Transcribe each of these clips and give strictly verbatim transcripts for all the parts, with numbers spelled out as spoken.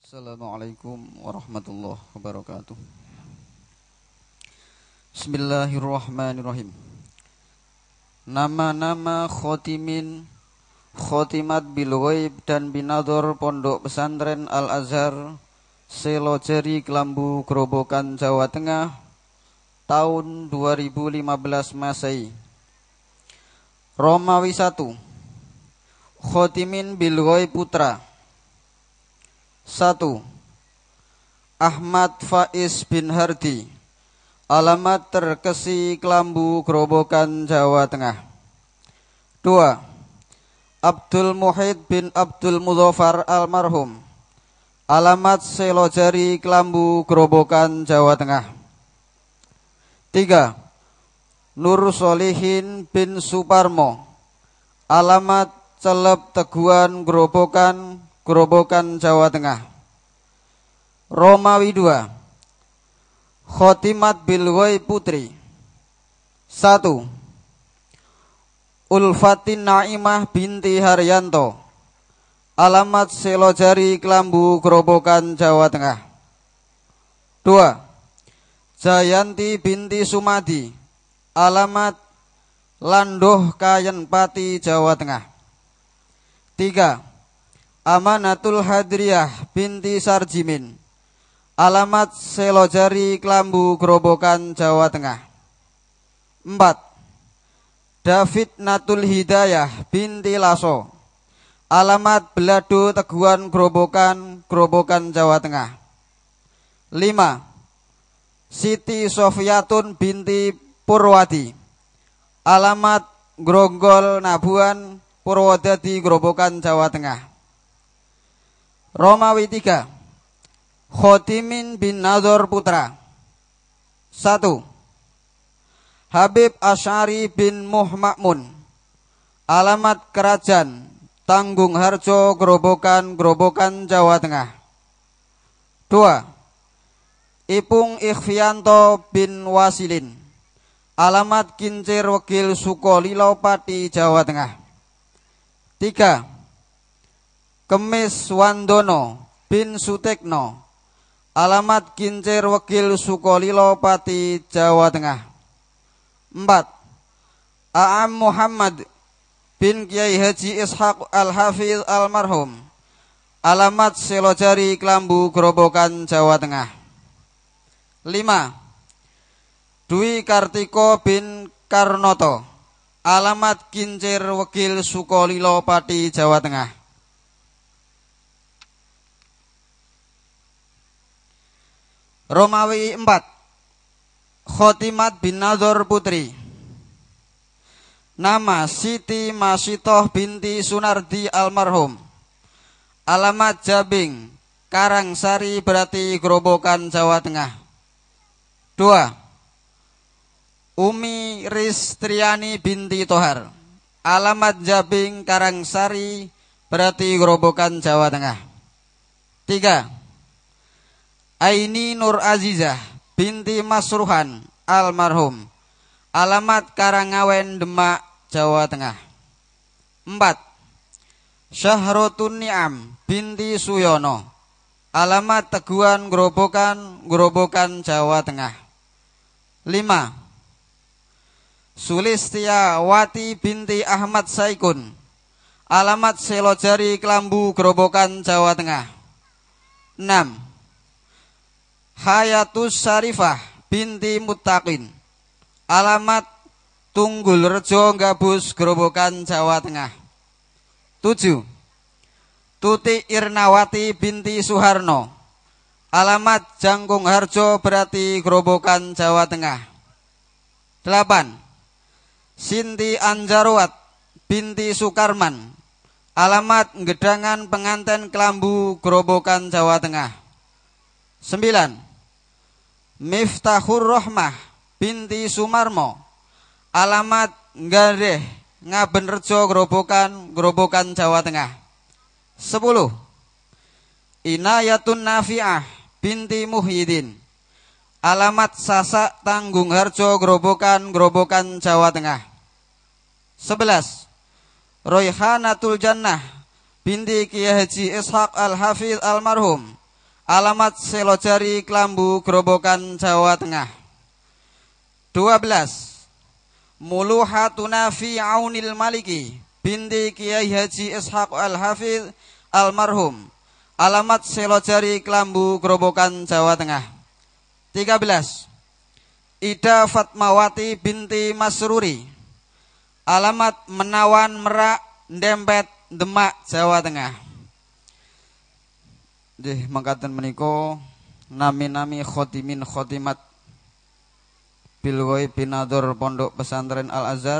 Assalamualaikum warahmatullahi wabarakatuh. Bismillahirrahmanirrahim. Nama-nama khotimin, khotimat bil ghaib dan binador Pondok Pesantren Al-Azhar, Selojari, Kelambu, Grobogan, Jawa Tengah, tahun dua ribu lima belas Masehi. Romawi satu. Khotimin bil ghaib putra. Satu. Ahmad Faiz bin Hardi. Alamat Terkesi, Kelambu, Grobogan, Jawa Tengah. Dua. Abdul Muhid bin Abdul Mudhafar almarhum. Alamat Selojari, Kelambu, Grobogan, Jawa Tengah. Tiga. Nur Solihin bin Suparmo. Alamat Celep Teguhan, Grobogan, Grobogan, Jawa Tengah. Romawi dua. Khotimat bil ghaib putri. Satu. Ulfatin Naimah binti Haryanto. Alamat Selojari, Kelambu, Grobogan, Jawa Tengah. Dua. Jayanti binti Sumadi. Alamat Landoh Kayenpati, Jawa Tengah. Tiga. Amanatul Hadriyah binti Sarjimin. Alamat Selojari, Kelambu, Grobogan, Jawa Tengah. Empat. David Natul Hidayah binti Laso. Alamat Belado Teguhan, Grobogan, Grobogan, Jawa Tengah. Lima. Siti Sofiyatun binti Purwadi. Alamat Gronggol Nabuan, Purwodadi, Grobogan, Jawa Tengah. Romawi tiga. Khotimin bin Nador putra. Satu. Habib Asy'ari bin Muhmakmun. Alamat Kerajaan Tanggung Harjo, Grobogan, Grobogan, Jawa Tengah. Dua. Ipung Ikhfianto bin Wasilin. Alamat Kincir Wegil Sukolilo Pati, Jawa Tengah. Tiga. Kemis Wandono bin Sutekno. Alamat Kincir Wegil Sukolilo Pati, Jawa Tengah. Empat. Aam Muhammad bin Kiai Haji Ishaq Al-Hafiz almarhum. Alamat Selojari, Kelambu, Grobogan, Jawa Tengah. Lima. Dwi Kartiko bin Karnoto. Alamat Kincir Wegil Sukolilo Pati, Jawa Tengah. Romawi empat. Khotimat bin Nador putri. Nama Siti Masitoh binti Sunardi almarhum. Alamat Jabing, Karangsari, berarti Grobogan, Jawa Tengah. Dua. Umi Ristriani binti Tohar. Alamat Jabing, Karangsari, berarti Grobogan, Jawa Tengah. Tiga. Aini Nur Azizah binti Masruhan almarhum. Alamat Karangawen, Demak, Jawa Tengah. Empat. Syahrotun Ni'am binti Suyono. Alamat Teguhan, Grobogan, Grobogan, Jawa Tengah. Lima. Sulistiawati binti Ahmad Saikun. Alamat Selojari, Kelambu, Grobogan, Jawa Tengah. Enam. Hayatus Syarifah binti Muttaqin. Alamat Tunggul Rejo, Gabus, Grobogan, Jawa Tengah. Tujuh. Tuti Irnawati binti Suharno. Alamat Jangkung Harjo, berarti Grobogan, Jawa Tengah. Delapan. Sinti Anjarwat binti Sukarman. Alamat Gedangan Penganten, Kelambu, Grobogan, Jawa Tengah. Sembilan. Miftahur Rohmah binti Sumarmo. Alamat Ngareh, Ngaben Rejo, Grobogan, Grobogan, Jawa Tengah. Sepuluh. Inayatun Nafi'ah binti Muhyiddin. Alamat Sasak, Tanggung Harjo, Grobogan, Grobogan, Jawa Tengah. Sebelas. Royhanatul Jannah binti Kiai Haji Ishaq Al-Hafiz almarhum. Alamat Selojari, Kelambu, Grobogan, Jawa Tengah. Dua belas. Muluhatuna fi Aunil Maliki binti Kiai Haji Ishaq Al-Hafidh Almarhum. Alamat Selojari, Kelambu, Grobogan, Jawa Tengah. Tiga belas. Ida Fatmawati binti Masruri. Alamat Menawan, Merak, Dempet, Demak, Jawa Tengah. Nggih mangkaten menika nami-nami khotimin khotimat bil ghaib binador Pondok Pesantren Al Azhar.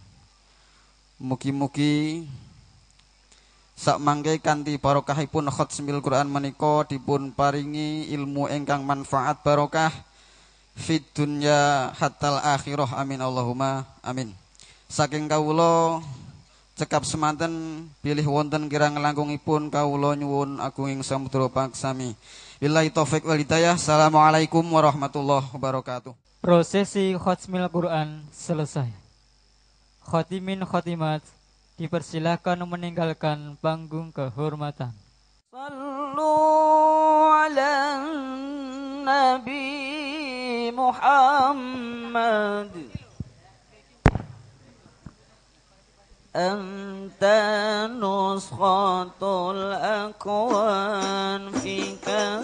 Mugi-mugi sak mangke kanthi barokahipun khatmil Quran menika dipun paringi ilmu ingkang manfaat barokah fid dunya hatal akhirah. Amin Allahumma amin. Saking kawula cekap semanten pilih wonten kirang langkungipun kawula nyuwun agunging samudra paksami. Billahi taufik wal hidayah. Assalamualaikum warahmatullahi wabarakatuh. Prosesi khatmil Quran selesai. Khotimin khotimat dipersilakan meninggalkan panggung kehormatan. Sallu ala Nabi Muhammad. أنت نسخة الأكوان فيك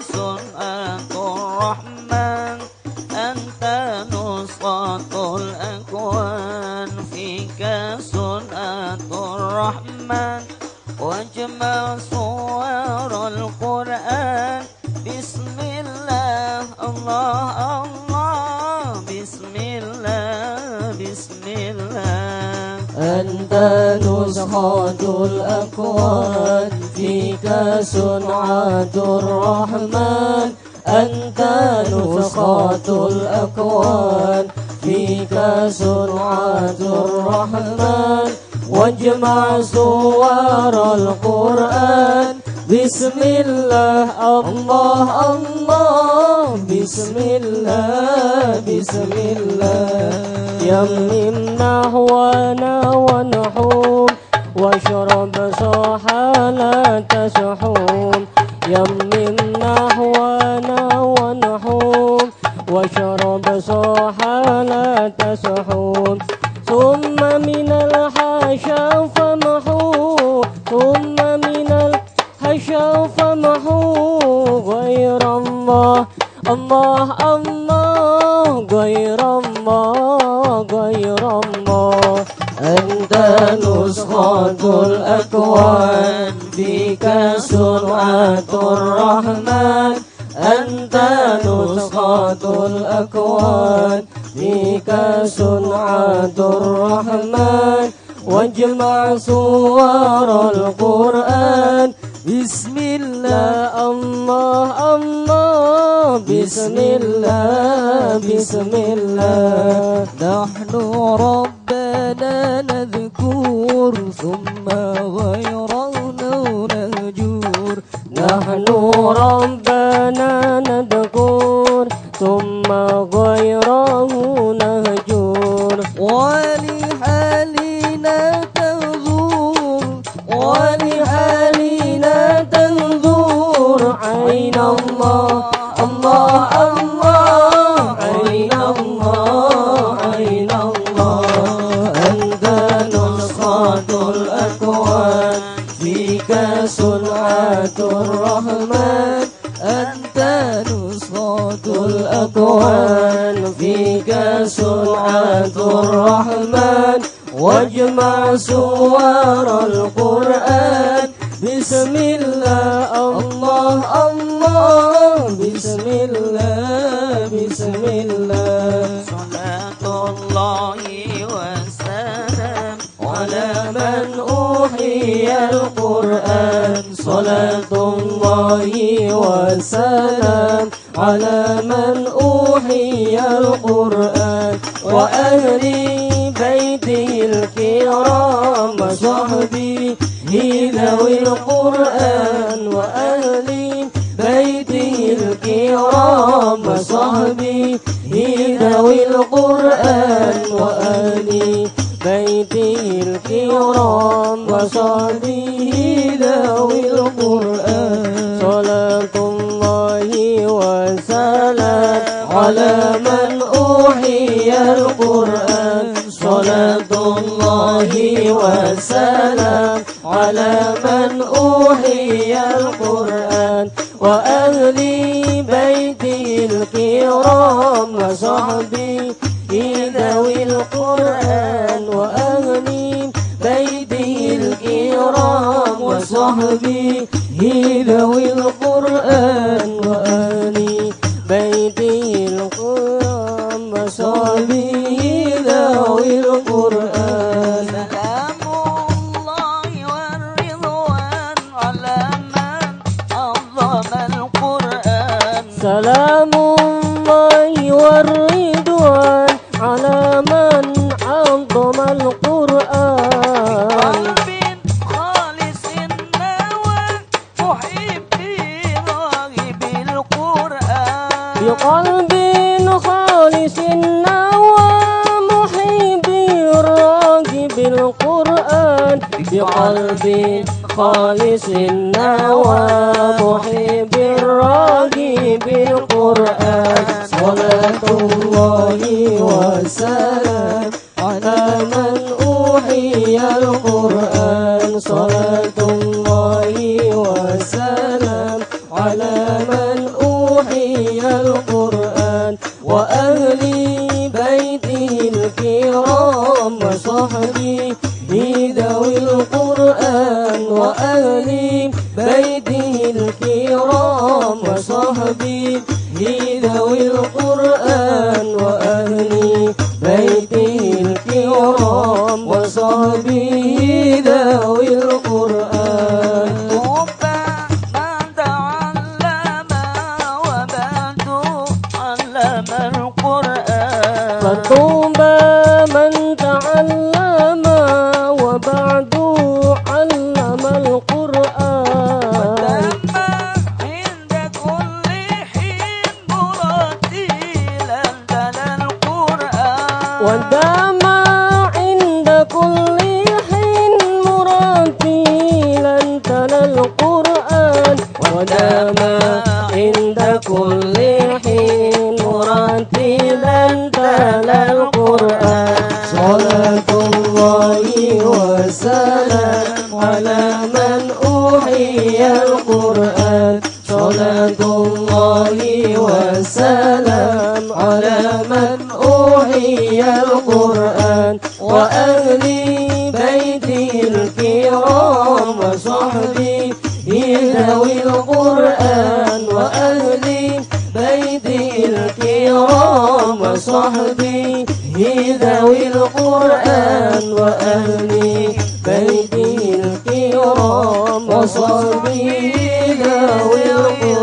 سنة الرحمن. أنت نسخة الأكوان فيك سنة الرحمن. واجمع صور القرآن. بسم الله الله الله. بسم الله بسم الله. أنت نسخة الأكوان فيك صنعة الرحمن. أنت نسخة الأكوان فيك صنعة الرحمن. واجمع صور القرآن. بسم الله الله الله. بسم الله بسم الله. يمم نحونا ونحوم واشرب صاحا لا تسحوم. يمم نحونا ونحوم واشرب صاحا لا تسحوم. ثم من الحاشا فمحو. ثم من الحاشا فمحو. غير الله الله الله. غير الله غير الله. أنت نسخة الأكوان فيك صنعة الرحمن. أنت نسخة الأكوان فيك صنعة الرحمن. واجمع صور القرآن. بسم الله الله الله. بسم الله بسم الله. نحن ربنا نذكر ثم غيره نهجور. نحن ربنا نذكر ثم غيره نهجور. ولحالنا تنظر ولحالنا تنظر. عين الله الله الله. عين الله عين الله. أنت نسخة الأكوان فيك صنعة الرحمن. أنت نسخة الأكوان فيك صنعة الرحمن. واجمع صور القرآن. بسم الله الله الله. بسم الله بسم الله. صلاة الله والسلام على من أوحي القرآن. صلاة الله والسلام على من أوحي القرآن. وأهل بيته الكرام وصحبه ذوي القرآن. وأهل بيته الكرام وصحبه ذوي القرآن. وأهل بيته الكرام وصحبه ذوي القرآن. صلاة الله على من أوحي القرآن صلاة الله وسلام على من أوحي القرآن وأهل بيته الكرام وصحبه ذوي القرآن وأهل بيته الكرام وصحبه ذوي القرآن وأهل بيته الكرام وصحبه ذوي القرآن سلام الله والرضوان على من عظم القرآن سلام الله والرضوان على من عظم القرآن بقلب خالص نوى محب راغب القرآن بقلب خالص نوى محب راغب القرآن بقلب خالص نوى محب راغب القرآن صلاة الله وسلام على من أوحي القرآن صلاة الله وسلام على من أوحي القرآن وأهل بيته الكرام وصحبه ذوي القرآن وأهل بيته الكرام وصحبه ذوي القرآن وأهل بيته الكرام وصحبه ذوي القرآن طوبى من تعلم وبعد علم القرآن ودام عند كل حين مرتيلا تلا القرآن ودام عند كل حين مرتيلا تلا القرآن صلاة الله وسلام على من أوحي القرآن صلاة الله وسلام على من أوحي القرآن وأهل بيته الكرام وصحبه ذوي القرآن وأهل بيته الكرام وصحبه ذوي القرآن وأهل بيته الكرام وصحبه ذوي القرآن